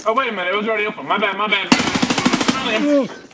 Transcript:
Oh, wait a minute. It was already open. My bad, my bad.